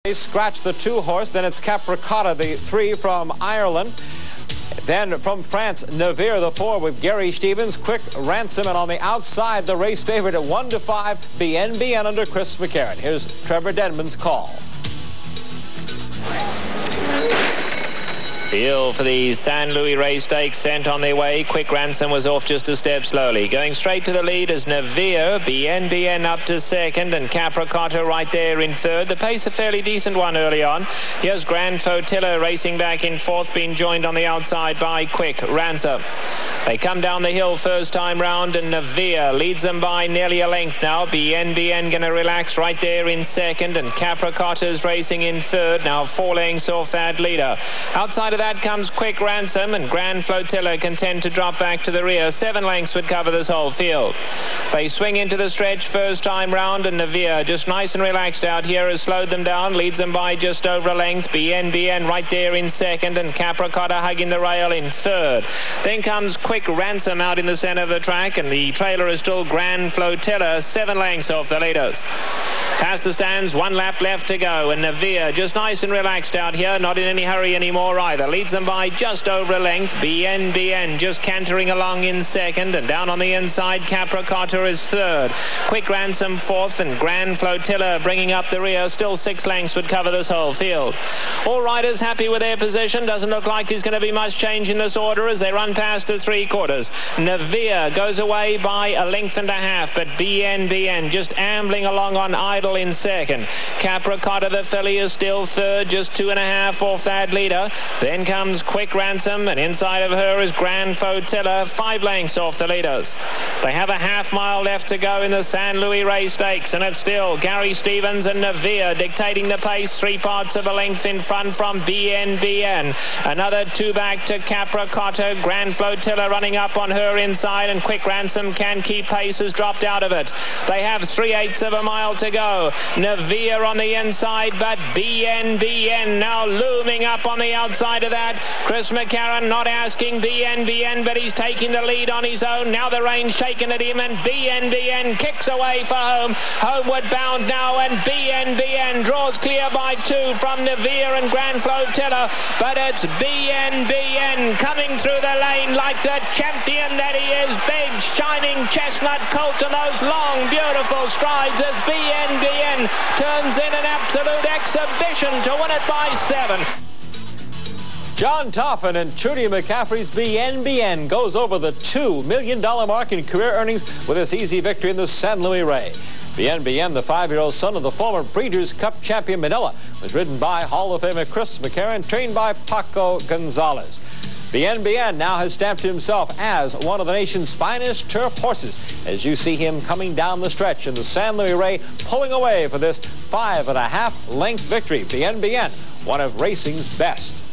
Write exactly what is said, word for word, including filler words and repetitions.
Scratch the two horse, then it's Capricotta, the three from Ireland. Then from France, Navir, the four with Gary Stevens, Quick Ransom, and on the outside, the race favorite at one to five, B N B N under Chris McCarron. Here's Trevor Denman's call. Field for the San Luis Rey Stakes sent on their way. Quick Ransom was off just a step slowly. Going straight to the lead is Navir. B N B N up to second, and Capricotta right there in third. The pace a fairly decent one early on. Here's Grand Flotilla racing back in fourth, being joined on the outside by Quick Ransom. They come down the hill first time round, and Navir leads them by nearly a length now. B N B N going to relax right there in second, and Capricotta's racing in third. Now four lengths off that leader. Outside of that comes Quick Ransom, and Grand Flotilla can tend to drop back to the rear. Seven lengths would cover this whole field. They swing into the stretch first time round, and Navir, just nice and relaxed out here, has slowed them down, leads them by just over a length. B N B N right there in second, and Capricotta hugging the rail in third. Then comes Quick Ransom out in the center of the track, and the trailer is still Grand Flotilla, seven lengths off the leaders. Past the stands, one lap left to go, and Navir just nice and relaxed out here, not in any hurry anymore either. Leads them by just over a length. B N B N just cantering along in second, and down on the inside, Capricotta is third. Quick Ransom fourth, and Grand Flotilla bringing up the rear. Still six lengths would cover this whole field. All riders happy with their position. Doesn't look like there's going to be much change in this order as they run past the three quarters. Navir goes away by a length and a half, but B N B N just ambling along on idle in second. Capricotta, the filly, is still third, just two and a half off that leader. Then comes Quick Ransom, and inside of her is Grand Flotilla, five lengths off the leaders. They have a half mile left to go in the San Luis Rey Stakes, and it's still Gary Stevens and Navir dictating the pace, three parts of a length in front from B N B N. Another two back to Capricotta. Grand Flotilla running up on her inside, and Quick Ransom can keep pace, has dropped out of it. They have three-eighths of a mile to go. Navir on the inside, but B N B N now looming up on the outside of that. Chris McCarron not asking B N B N, but he's taking the lead on his own. Now the rain's shaking at him, and B N B N kicks away for home. Homeward bound now, and B N B N draws clear by two from Navir and Grand Flotilla, but it's B N B N coming through the lane like the champion that he is. Big, shining chestnut colt to those long, beautiful strides as B N B N turns in an absolute exhibition to win it by seven. John Toffin and Trudy McCaffrey's B N B N goes over the two million dollar mark in career earnings with this easy victory in the San Luis Rey. B N B N, the five-year-old son of the former Breeders' Cup champion Manila, was ridden by Hall of Famer Chris McCarron, trained by Paco Gonzalez. B N B N now has stamped himself as one of the nation's finest turf horses, as you see him coming down the stretch in the San Luis Rey, pulling away for this five and a half length victory. B N B N, one of racing's best.